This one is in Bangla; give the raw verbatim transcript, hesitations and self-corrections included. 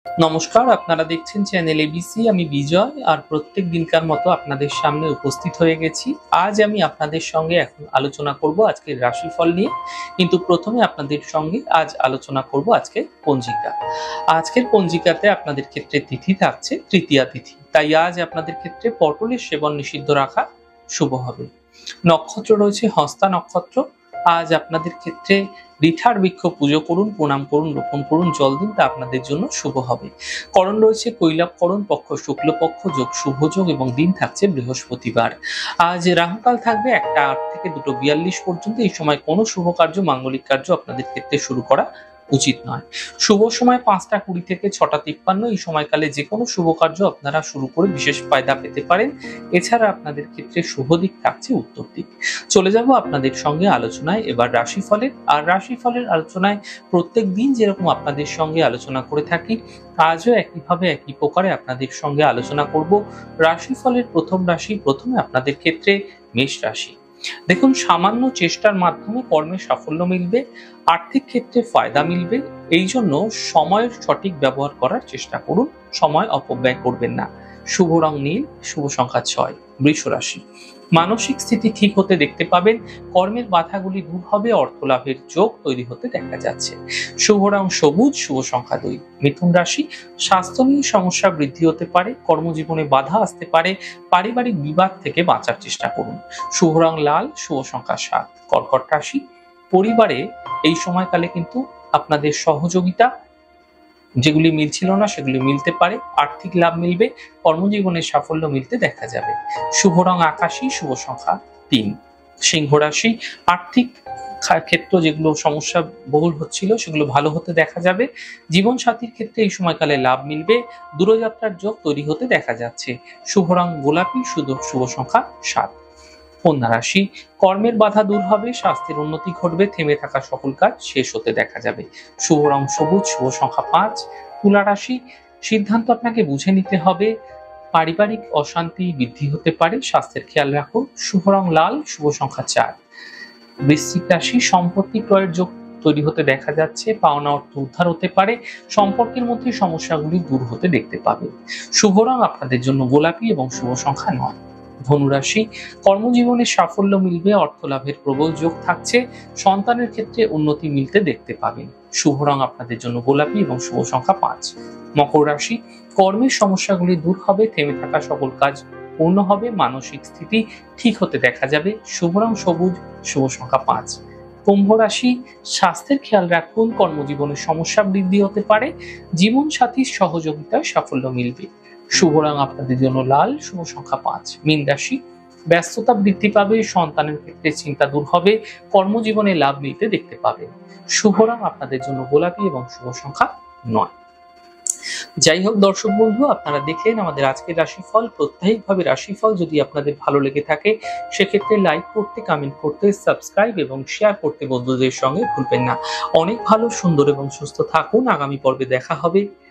নমস্কার, আপনারা দেখছেন চ্যানেল এবিসি। আমি বিজয় আর প্রত্যেক দিনকার মতো আপনাদের সামনে উপস্থিত হয়ে গেছি। আজ আমি আপনাদের সঙ্গে এখন আলোচনা করব আজকের রাশিফল নিয়ে। কিন্তু প্রথমে আপনাদের সঙ্গে আজ আলোচনা করব আজকের পঞ্জিকা। আজকের পঞ্জিকাতে আপনাদের ক্ষেত্রে তিথি থাকছে তৃতীয়া তিথি। তাই আজ আপনাদের ক্ষেত্রে পটলের সেবন নিষিদ্ধ রাখা শুভ হবে। নক্ষত্র রয়েছে হস্তা নক্ষত্র। আজ আপনাদের ক্ষেত্রে রিঠার বৃক্ষ পুজো করুন, প্রণাম করুন, রোপণ করুন, জল দিন, তা আপনাদের জন্য শুভ হবে। করণ রয়েছে কৈলাব করণ, পক্ষ শুক্লপক্ষ, যোগ শুভ যোগ এবং দিন থাকছে বৃহস্পতিবার। আজ রাহুকাল থাকবে একটা আট থেকে দুটো বিয়াল্লিশ পর্যন্ত। এই সময় কোনো শুভ কার্য, মাঙ্গলিক কার্য আপনাদের ক্ষেত্রে শুরু করা উচিত নয়। শুভ সময় পাঁচটা কুড়ি থেকে ছটা তিপ্পান্ন। এই সময়কালে যে কোনো শুভ কার্য আপনারা শুরু করে বিশেষ ফায়দা পেতে পারেন। এছাড়া আপনাদের ক্ষেত্রে শুভ দিক থাকছে উত্তর দিক। চলে যাব আপনাদের সঙ্গে আলোচনায় এবার রাশিফলের। আর রাশিফলের আলোচনায় প্রত্যেক দিন যেরকম আপনাদের সঙ্গে আলোচনা করে থাকি, আজও একইভাবে একই প্রকারে আপনাদের সঙ্গে আলোচনা করব রাশিফলের প্রথম রাশি। প্রথমে আপনাদের ক্ষেত্রে মেষ রাশি। দেখুন, সামান্য চেষ্টার মাধ্যমে কর্মে সাফল্য মিলবে, আর্থিক ক্ষেত্রে ফায়দা মিলবে। এই জন্য সময়ের সঠিক ব্যবহার করার চেষ্টা করুন, সময় অপব্যয় করবেন না। শুভ রং নীল, শুভ সংখ্যা ছয়। বৃষ রাশি। মানসিক স্থিতি ঠিক হতে দেখতে পাবেন, কর্মের বাধাগুলি দূর হবে, অর্থ লাভের যোগ তৈরি হতে দেখা যাচ্ছে। শুভ রং সবুজ, শুভ সংখ্যা দুই। মিথুন রাশি। স্বাস্থ্য নিয়ে সমস্যা বৃদ্ধি হতে পারে, কর্মজীবনে বাধা আসতে পারে, পারিবারিক বিবাদ থেকে বাঁচার চেষ্টা করুন। শুভ রং লাল, শুভ সংখ্যা সাত। কর্কট রাশি। পরিবারে এই সময়কালে কিন্তু আপনাদের সহযোগিতা যেগুলি মিলছিল না সেগুলি মিলতে পারে, আর্থিক লাভ মিলবে, কর্মজীবনে সাফল্য মিলতে দেখা যাবে। শুভ রং আকাশী, শুভ সংখ্যা তিন। সিংহ রাশি। আর্থিক ক্ষেত্র যেগুলো সমস্যা বহুল হচ্ছিল সেগুলো ভালো হতে দেখা যাবে। জীবন সাথীর ক্ষেত্রে এই সময়কালে লাভ মিলবে, দূরযাত্রার যোগ তৈরি হতে দেখা যাচ্ছে। শুভ রং গোলাপি, শুভ সংখ্যা সাত। কন্যা রাশি। কর্মের বাধা দূর হবে, স্বাস্থ্যের উন্নতি ঘটবে, থেমে থাকা সকল কাজ শেষ হতে দেখা যাবে। শুভ রং সবুজ, শুভ সংখ্যা পাঁচ। তুলা রাশি। সিদ্ধান্ত আপনাকে বুঝে নিতে হবে, পারিবারিক অশান্তি বৃদ্ধি হতে পারে, স্বাস্থ্যের খেয়াল রাখুন। শুভ রং লাল, শুভ সংখ্যা চার। বৃশ্চিক রাশি। সম্পত্তি ক্রয়ের যোগ তৈরি হতে দেখা যাচ্ছে, পাওনা অর্থ উদ্ধার হতে পারে, সম্পর্কের মধ্যে সমস্যাগুলি দূর হতে দেখতে পাবে। শুভ রং আপনাদের জন্য গোলাপি এবং শুভ সংখ্যা নয়। ধনুরাশি। কর্মজীবনে সাফল্য মিলবে, অর্থ লাভের প্রবল যোগ থাকছে, সন্তানের ক্ষেত্রে উন্নতি মিলতে দেখতে পাবেন। শুভ রং আপনাদের জন্য গোলাপি এবং শুভ সংখ্যা পাঁচ। মকর রাশি। কর্মের সমস্যাগুলি দূর হবে, থেমে থাকা সকল কাজ পূর্ণ হবে, মানসিক স্থিতি ঠিক হতে দেখা যাবে। শুভ রং সবুজ, শুভ সংখ্যা পাঁচ। কুম্ভ রাশি। স্বাস্থ্যের খেয়াল রাখুন, কর্মজীবনের সমস্যা বৃদ্ধি হতে পারে, জীবন সাথীর সহযোগিতায় সাফল্য মিলবে। শুভ রং আপনাদের জন্য লাল, শুভ সংখ্যা পাঁচ। মীন রাশি। ব্যস্ততা বৃদ্ধি পাবে, সন্তানের ক্ষেত্রে চিন্তা দূর হবে, কর্মজীবনে লাভ মিলতে দেখতে পাবেন। শুভ রং আপনাদের জন্য গোলাপি এবং শুভ সংখ্যা নয়। যাই হোক দর্শক বন্ধু, আপনারা দেখলেন আমাদের আজকের রাশিফল। প্রত্যেকভাবে রাশিফল যদি আপনাদের ভালো লেগে থাকে সেক্ষেত্রে লাইক করতে, কমেন্ট করতে, সাবস্ক্রাইব এবং শেয়ার করতে বন্ধুদের সঙ্গে ভুলবেন না। অনেক ভালো, সুন্দর এবং সুস্থ থাকুন। আগামী পর্বে দেখা হবে।